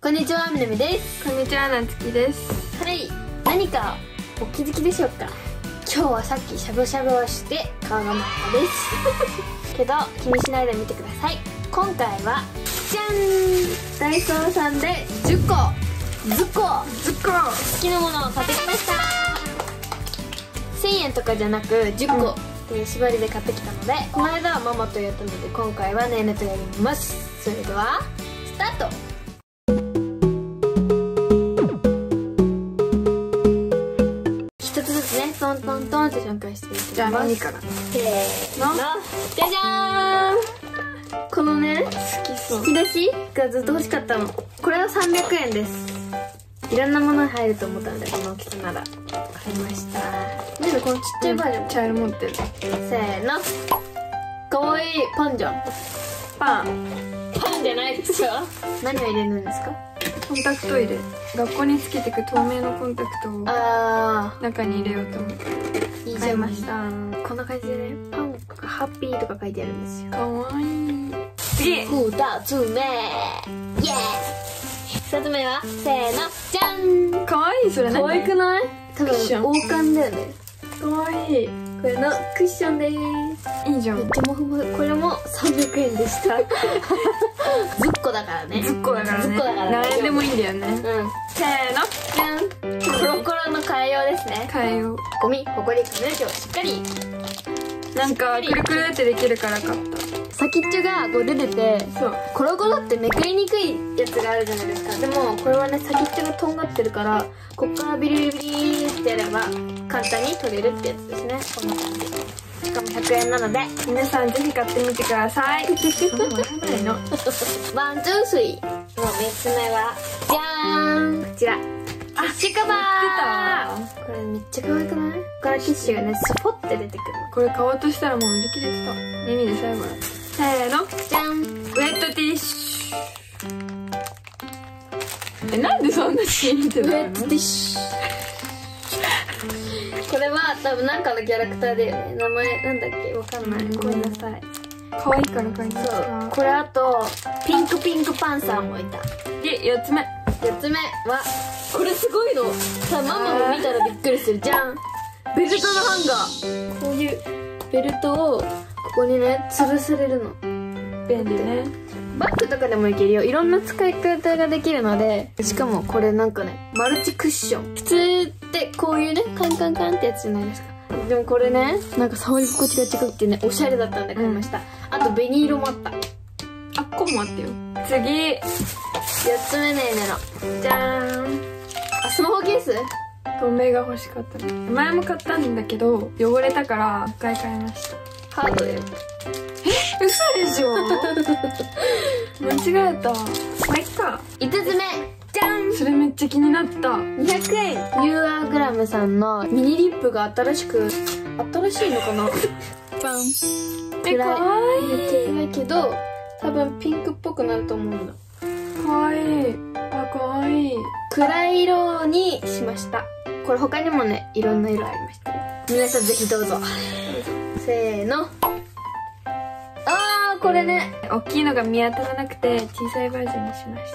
こんにちは、みなみです。 こんにちは、なつきです。 はい、何かお気づきでしょうか。今日はさっきしゃぶしゃぶをして顔が真っ赤ですけど気にしないで見てください。今回はじゃん、ダイソーさんで10個好きなものを買ってきました。1000円とかじゃなく10個っていう縛りで買ってきたので、この間はママとやったので今回はネーネとやります。それではスタート。トントントンって紹介していきます。 じゃあ何から？ せーの、じゃじゃーん。このね、引き出しがずっと欲しかったの。これは300円です。いろんなものに入ると思ったので、この大きさなら買いました。でもこのちっちゃいバージョン、 茶色持ってる。 せーの、かわいいパンじゃん。パンじゃないですか。何を入れるんですか？ コンタクト入れ。学校につけてく透明のコンタクトを中に入れようと思っていいじゃん。買いました。こんな感じでね、パンとかハッピーとか書いてあるんですよ。 かわいい。次 2つ目、イエーイ。2つ目はせーの、じゃん。 かわいい。それ何？ かわいくない？多分王冠だよね。 かわいい。 これのクッションでーす。 いいじゃん。 めっちゃモフモフ。これも300円でした。ずっこだからね。 ずっこだからね。何円でもいいんだよね。 うん。せーの、じゃん。コロコロの替えようですね。 替えよう。 ゴミ、ほこり、髪の毛をしっかり。 なんかくるくるってできるから買った。 先っちょがこう出てて、そうコロコロってめくりにくいやつがあるじゃないですか。でもこれはね、先っちょがとんがってるから、こっからビリビリビリってやれば簡単に取れるってやつですね。こんな感じ。しかも100円なので皆さんぜひ買ってみてください。そんなのわかんないの。 ワンツースリーの3つ目はじゃーん、こちらティッシュカバー。これめっちゃ可愛くない？ここからティッシュがね、スポッて出てくるの。 これ買おうとしたらもう売り切れてた。耳で最後だ。せーの、 じゃん。 ウェットティッシュ。なんでそんなシーンってウェットティッシュ。これは多分なんかのキャラクターだよね。名前なんだっけ、わかんない。ごめんなさい。 可愛いから買いました。 そう、これあとピンクパンサーもいた。 で、4つ目はこれすごいのさ、ママも見たらびっくりするじゃん。ベルトのハンガー。こういうベルトをここにね、吊るされるの。 便利ね。 バッグとかでもいけるよ。いろんな使い方ができるので、しかもこれなんかね、マルチクッション。普通ってこういうね、カンカンカンってやつじゃないですか。でもこれね、なんか触り心地が違うっていうね、おしゃれだったんで買いました。あと紅色もあった。 あ、こうもあったよ。次、 4つ目ねーねのじゃーん。あ、スマホケース？ 透明が欲しかったの。前も買ったんだけど汚れたから一回買いました。 ハードだよ。 嘘でしょ。間違えた。まあ、いっか。 5つ目じゃん。 それめっちゃ気になった。 200円。ユーアーグラムさんのミニリップが新しいのかな。バン。 かわいい。 めっちゃ暗いけど多分ピンクっぽくなると思うんだ。 かわいい。あ、かわいい。 暗い色にしました。これ他にもね、いろんな色ありました。皆さんぜひどうぞ。せーの。あー、これね、 大きいのが見当たらなくて小さいバージョンにしました。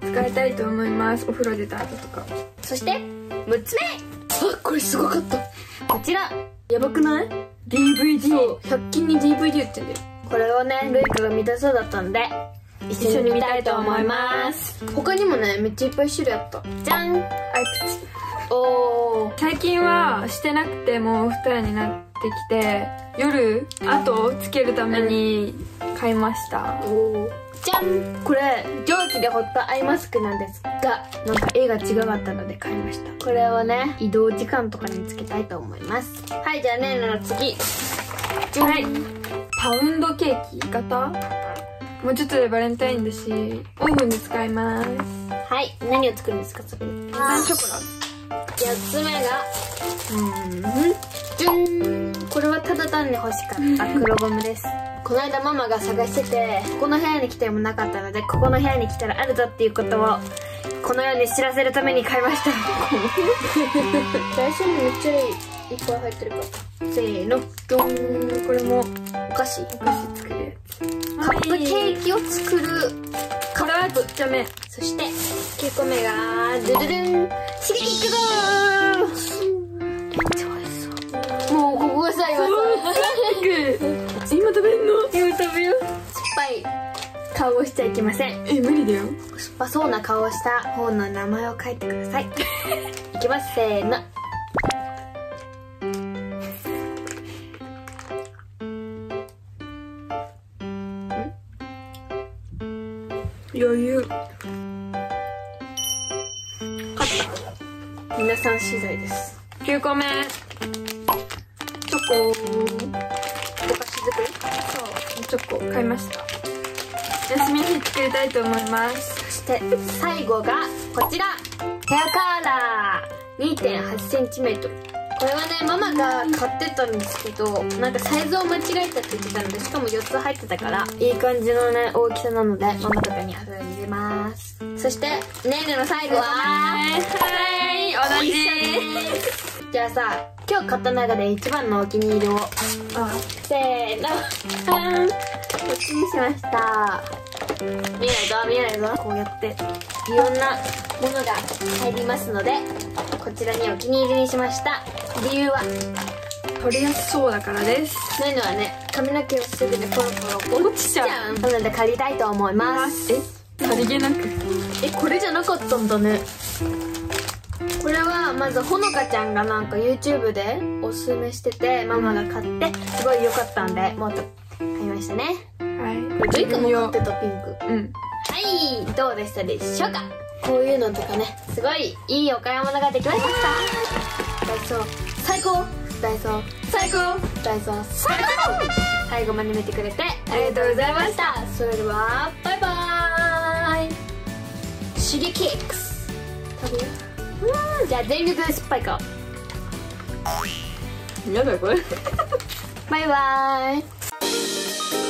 使いたいと思います。お風呂出た後とか。 そして6つ目。あ、これすごかった。こちらやばくない？ DVD。 そう、100均に DVD 売ってんだよ。これをね、ルイカが見たそうだったんで一緒に見たいと思います。他にもね、めっちゃいっぱい種類あった。じゃん。おー。 最近はしてなくてもお布団になってきて、夜後をつけるために買いました。 おー。じゃん。これ蒸気で掘ったアイマスクなんですが、なんか絵が違かったので買いました。これをね、移動時間とかにつけたいと思います。はい、じゃあねーの次。 はい、パウンドケーキ型。もうちょっとでバレンタインだし、オーブンで使います。 はい、何を作るんですか、それ。 パンショコラ。 4つ目がじゅん。これはただ単に欲しかった黒ゴムです。この間ママが探してて、ここの部屋に来てもなかったので、ここの部屋に来たらあるぞっていうことをこのように知らせるために買いました。最初にめっちゃいっぱい入ってるから。せーの、ドン。これもお菓子作るやつ。カップケーキを作る。 これはわーちっちゃめ。 そして9個目がドゥルルンシゲキックドー。めっちゃ美味しそう。もうここが最後。 今食べるの？今食べよう。 酸っぱい顔をしちゃいけません。 無理だよ。 酸っぱそうな顔をした本の名前を書いてください。いきます、せーの。 余裕。 勝った。皆さん次第です。 9個目。チョコ。 お菓子作り？ そう、チョコ買いました。休みの日作りたいと思います。 そして最後がこちら、ヘアカーラー 2.8cm。これはね、ママが買ってたんですけど、なんかサイズを間違えたって言ってたので、しかも4つ入ってたからいい感じのね大きさなので、ママとかに後で入れます。そしてねーねの最後ははい同じ。 じゃあさ、今日買った中で一番のお気に入りをせーのこっちにしました。見えないぞ見えないぞ。こうやっていろんなものが入りますので、こちらにお気に入りにしました。理由は取りやすそうだからです。 そういうのはね、髪の毛をすぐにポロポロ落ちちゃう。なので借りたいと思います。 さりげなく。 これじゃなかったんだね。これはまずほのかちゃんがなんか YouTube でおすすめしてて、ママが買ってすごい良かったんで、もっと買いましたね。 はい。 ジョイ君も買ってた、ピンク。 うん。 はい、どうでしたでしょうか。こういうのとかね、すごいいいお買い物ができました。ダイソー最高、ダイソー最高、ダイソー最高。最後まで見てくれてありがとうございました。それではバイバーイ。シゲキックス食べよう。じゃあ全力で酸っぱい顔。 やだこれ。 バイバーイ。